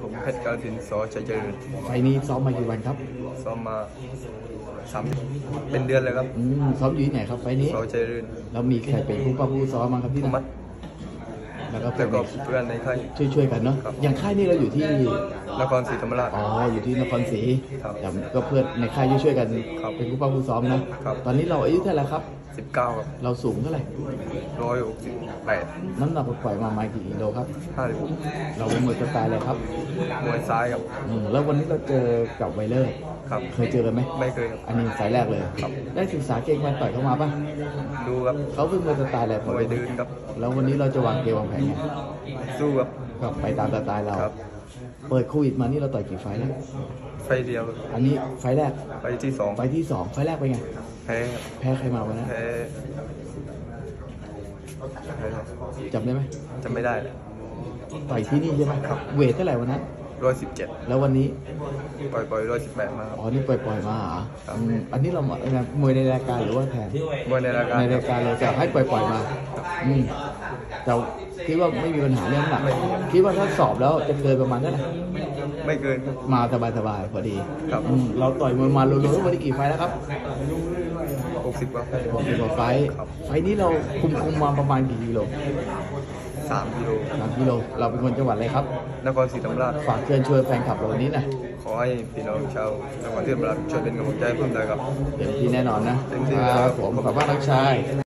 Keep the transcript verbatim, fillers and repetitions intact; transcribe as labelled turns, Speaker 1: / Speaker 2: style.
Speaker 1: ผมเพชรกาฬสินธุ์ สอ ชัยเจริญ
Speaker 2: ไฟล์นี้ซ้อมมากี่วันครับ
Speaker 1: ซ้อมมาสามเป็นเดือนเลยครับ
Speaker 2: อืมซ้อมอยู่ที่ไหนครับไฟล์นี้
Speaker 1: สอ ชัยเจริญ
Speaker 2: แล้วมีใครเป็นผู้ป้าผู้ซ้อมมาครับพี่
Speaker 1: มั
Speaker 2: นะ
Speaker 1: ด
Speaker 2: แล้วก็
Speaker 1: แล้วก็เพื่อนในค่าย
Speaker 2: ช่วยช่วยๆกันเนาะ
Speaker 1: ครับ
Speaker 2: อย่างค่ายนี้เราอยู่ที่
Speaker 1: นครศรีธรรมราช
Speaker 2: อ๋ออยู่ที่นครศรี
Speaker 1: ครับ
Speaker 2: แต่ก็เพื่อนในค่ายช่วยๆกัน
Speaker 1: ครับ
Speaker 2: เป็นผู้ป้าผู้ซ้อมนะครับ ตอนนี้เราอายุเท่าไหร่ครับ
Speaker 1: สิบเก้าครับ
Speaker 2: เราสูงเท่าไหร่
Speaker 1: ร้อยหกสิบแปด
Speaker 2: น้ำหนักปล่อยมาประมาณกี่กิโลครับ
Speaker 1: ห้าสิบ
Speaker 2: เราเป็นมวยสไตล์อะไรครับ
Speaker 1: มวยซ้ายครับ
Speaker 2: อืมแล้ววันนี้เราเจอกับไวเลอร์
Speaker 1: ครับ
Speaker 2: เคยเจอกันไหม
Speaker 1: ไม่เคยครับ
Speaker 2: อันนี้ไฟล์แรกเลย
Speaker 1: ครับ
Speaker 2: ได้ศึกษาเก่งมันต่อยเข้ามาป่ะ
Speaker 1: ดูครับ
Speaker 2: เขาเป็นมวยสไตล์อะไร
Speaker 1: มวยดื้อครับ
Speaker 2: แล้ววันนี้เราจะวางเกมวางแผนไง
Speaker 1: สู้ครับ
Speaker 2: ก็ไปตามสไตล์เรา
Speaker 1: ครับ
Speaker 2: เปิดโควิดมานี่เราต่อยกี่ไฟล์แล้ว
Speaker 1: ไฟเดียว
Speaker 2: อันนี้ไฟล์แรก
Speaker 1: ไฟที่สอง
Speaker 2: ไฟล์ที่สองไฟล์แรกเป็นไง
Speaker 1: แพ้ครับ
Speaker 2: แพ้ใครมาวันนั้น
Speaker 1: แพ้แพ้ครับ
Speaker 2: จำได้ไหม
Speaker 1: จำไม่ได้
Speaker 2: ต่อยที่นี่ใช่ไหมครับเวทเท่าไหร่วันนั้น
Speaker 1: ร้อยสิบเจ็ด
Speaker 2: แล้ววันนี้
Speaker 1: ปล่อยปล่อยร้อยสิบแปดมาครับ
Speaker 2: อ๋อนี่ปล่อยๆมาเหรอ
Speaker 1: ครับ
Speaker 2: อืมอันนี้เรามาอะไรมวยในรายการหรือว่าแทน
Speaker 1: มวยในรายการ
Speaker 2: ในรายการเลยจะให้ปล่อยๆมาอืมแต่คิดว่าไม่มีปัญหาเรื่องน้ำหนักคิดว่าถ้าสอบแล้วจะเกินประมาณเท่าไหร่
Speaker 1: ไม่เกินครับ
Speaker 2: มาสบายๆพอดี
Speaker 1: ครับ
Speaker 2: อืมเราต่อยมวยมาลุ้นๆวันนี้กี่ไฟล์แล้วครับ
Speaker 1: หกสิบกว่า
Speaker 2: หกสิบกว่าไฟล์
Speaker 1: ครับ
Speaker 2: ไฟล์นี้เราคุมคุมมาประมาณกี่กิโล
Speaker 1: สามกิโล
Speaker 2: สามกิโลเราเป็นคนจังหวัดอะไรครับ
Speaker 1: นครศรีธรรมราช
Speaker 2: ฝากเชิญชวนแฟนคลับเราวันนี้หนะ
Speaker 1: ขอให้พี่น้องชาวนครศรีธรรมราชช่วยเป็นกำลังใจให้เพิ่มเติมครับ
Speaker 2: เต็มที่แน่นอนนะ
Speaker 1: เต็มที่
Speaker 2: ค
Speaker 1: ครั
Speaker 2: รับ บผมขอบคุณมากน้องชาย